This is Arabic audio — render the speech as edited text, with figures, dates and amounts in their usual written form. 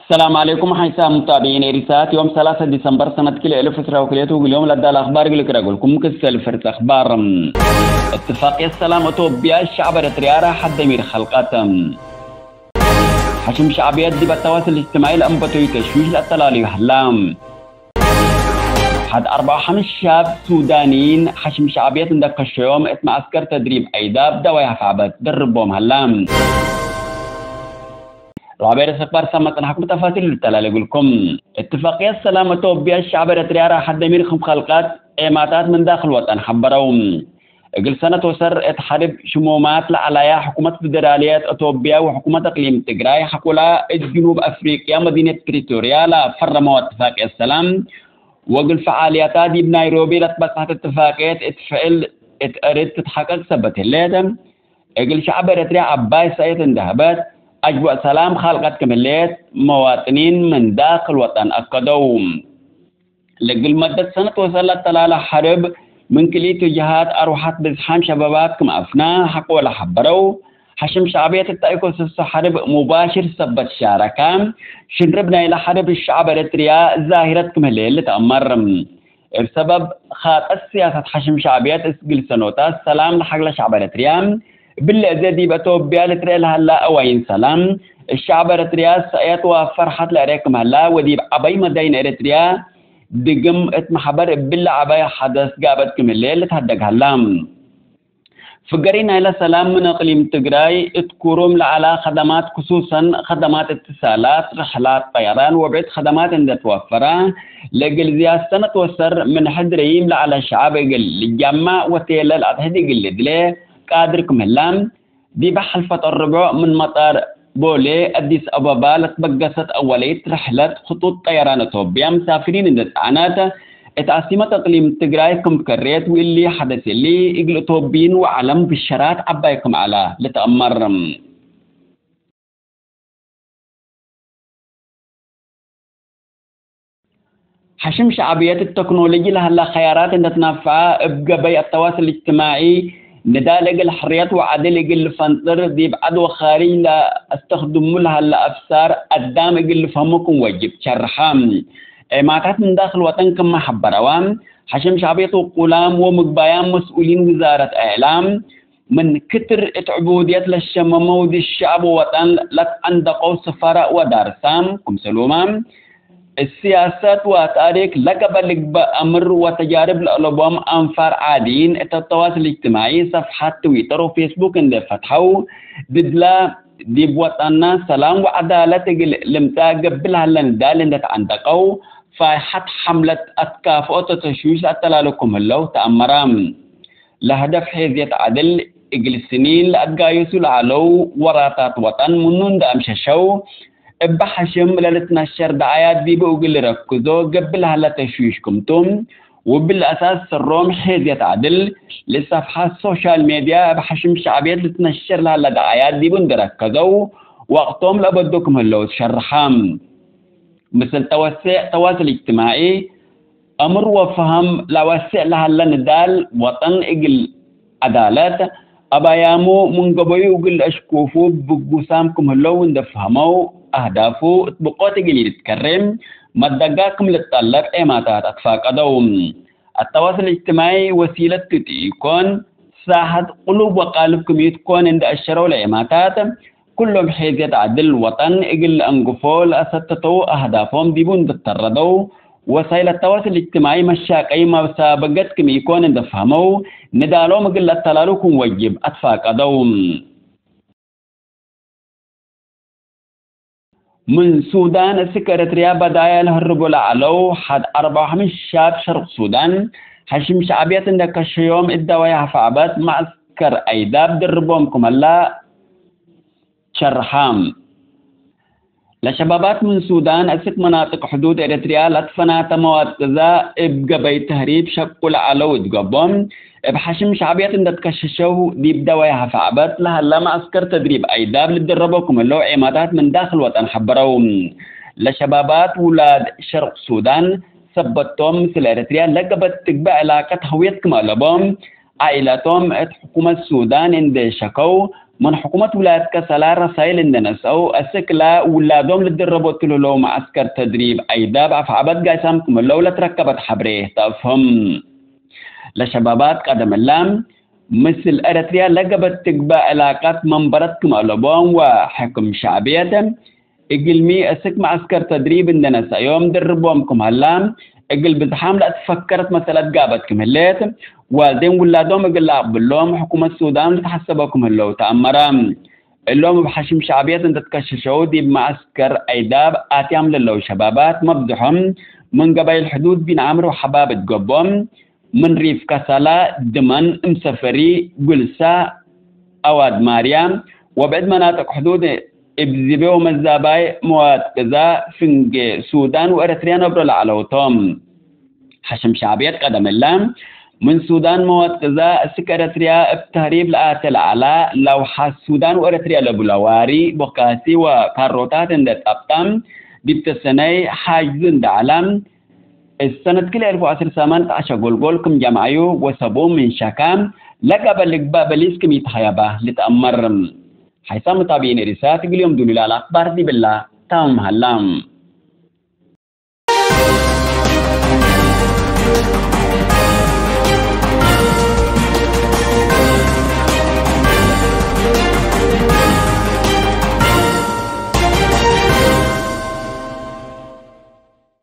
السلام عليكم حيث متابعين إرسات يوم 3 ديسمبر سنة كل 1300 واليوم لدى الأخبار يقول لكم كسل فرت أخبار اتفاقية السلام أتوبيا الشعب الريارة حد مير خلقاتم حشم شعبيات دي بالتواصل الاجتماعي الأنبتوي تشويش الأطلالي وحلام حد 5 شاب سودانيين حشم شعبيات عندك اليوم اسم عسكر تدريب أيداب دوايا فعبت دربهم هلام رابع استخبار سمت حكم تفاصيل التلا لكم اتفاقية السلام أتوبيا الشعب الريارة حد مير خلقات إيماتات من داخل الوطن حبروهم قل سنة وسر اتحارب شمومات لعلايا حكومة فدراليات أتوبيا وحكومة إقليم تجراي حكولا الجنوب أفريقيا مدينة بريتوريا فرموا اتفاقية السلام وقل فعاليات دي بنيروبي لتبصحت اتفاقية اتفعل اتقرد تتحقق سبت الليدم قل شعب الريارة عباي سايت اندهبت أجواء سلام خلقت كمليات مواطنين من داخل الوطن أكدوم لقل مدة سنة وصلت تلالة حرب من كل اتجاهات أروحات بزحام شبابات كم أفنا حق ولا حبرو حشم شعبية التأيكو سس حرب مباشر سبت شاركام شنربنا إلى حرب الشعب الريتريا ظاهرة كمليل تأمر بسبب خاط السياسة حشم شعبية اسقل سنوتا السلام لحق الشعب الريتريا بالذي بتوبيا لتريل هلا أوين سلام الشعب الريتريا سأيت وفرحة لأريكم هلا ودي أبي مدين إريتريا دقم اتمحبر بالله عباية حدث قابت كمليل تهدق هلام فقرينا إلى سلام من إقليم تجراي اذكروم على خدمات خصوصا خدمات اتصالات رحلات طيران وبعد خدمات عند توفرها لقل زيادة سنة توسر من حدريم على الشعب قل الجمع وتيل الأضحية قل دليه قادركم هلام دي بحلفة الربع من مطار بولي أديس أبابا لتبقست أولية رحلة خطوط طيران أتوبيا مسافرين عند العنات اتعاصمة إقليم تجراي كم كريت واللي حدث اللي إقل أتوبيين وعلم بالشرات عبايكم على لتأمرم حشم شعبيات التكنولوجيا لها خيارات عند تنافع بقبي التواصل الاجتماعي ندالق الحريات وعدل قل فنطر دي بعد وخارج لا استخدم لها الافسار قدام قل فهمكم وجب شرحام ماتات من داخل الوطن كما حبروام حشم شعبية وقلام ومقبايان مسؤولين وزارة اعلام من كتر اتعبوديات للشمامة ودي الشعب ووطن لك عندقوا سفارة ودارسام كم سلومام السياسات وتاريخ لقبل أمر وتجارب الألبوم أنفار عاديين التواصل الاجتماعي صفحات تويتر وفيسبوك اللي فتحوا ددلا دي بوطننا سلام وعدالة لمتا قبلها لندال اللي عندقوا فحت حملة أتكافؤ وتشويش أتلالكم اللو تأمرام لهدف حيثية عدل إجل السنين لأتقايسوا العلو وراتات وطن منون دا أمششو بحشم للتنشر دعايات دي بوغل ركزو قبلها لا تشويشكم توم وبالأساس الروم حيثية عدل لصفحة السوشيال ميديا بحشم شعبيات لتنشر لها دعايات دي بندركزو وقتهم لابدوكم هلو شرحام مثل تواصل اجتماعي أمر وفهم لوسع لها ندال وطن إقل عدالات أبايامو من قبل وقل أشكوفو بقسامكم هلو وندفهمو أهدافه اطبقات قليل تكرم مدقاكم للطلب إيماتات أتفاق أدوم التواصل الاجتماعي وسيلة تكون ساحة قلوب وقالبكم يتكون عند الشرع والإيماتات كلهم حيث يتعدل الوطن إقل أنقفول أستطو أهدافهم ديبون تتردو وسائل التواصل الاجتماعي مشاكي ما سابقتكم يكون عند فهمو ندالهم قل التلالكم وجب أتفاق أدوم من سودان السكرتريا بداية الهرب العلو حد 4 شاب شرق سودان حشم شعبية عندك اليوم الدوايا فعبت معسكر أيداب دربهم كملا شرحام لشبابات من سودان أسك مناطق حدود إريتريا لتفنا تموات غذاء بقبي تهريب شقوا العلو تقبهم بحشم شعبيات عندك كششو دي بدوايا فعبت لها لما أسكر تدريب أيداب للدربكم اللو عمادات من داخل وطن حبروهم لشبابات ولاد شرق سودان ثبتهم مثل إريتريا لقبت تقبع علاقة هويتكم ألبهم عائلاتهم حكومة السودان عند شكو من حكومة ولاية كسلا رسائل الناس أو السكلا ولادهم للدربوا تلو معسكر تدريب أيداب عفعبات قايسامكم اللولة تركبت حبريه تفهم لشبابات قدم اللام مثل أريتريا لقبت تقبى علاقات منبرتكم ألبون وحكم شعبية إقلمي أسك معسكر تدريب الناس يوم دربومكم هلام إقل بزحام لا تفكرت مثلا قابتكم هليت والدين ولادهم إقل لهم حكومة السودان لتحسبكم هلو تأمرام اللوم بحشم شعبية انت تكششوا دي بمعسكر أيداب آتيام للو شبابات مبدحهم من قبائل الحدود بين عمرو وحبابة قبهم من ريف كسلا دمن مسفري قلسا أواد مريم وبعد مناطق حدود ابزيبي ومزاباي مواد كذا فنج سودان واريتريا نبرو العلوتهم حشم شعبية قدم اللام من سودان مواد كذا سكرتريا بتهريب لآت العلا لو حس سودان واريتريا لبلواري بوكاسي وكاروتات اندت أبتم دبت السنة حاجزن دعلم السنة كل 2018 قولكم جمعيو وسبو من شكام لقب بليس كم يتحيبه لتأمر حيث متابعين رسالة اليوم دول الأخبار دي بالله تام هلام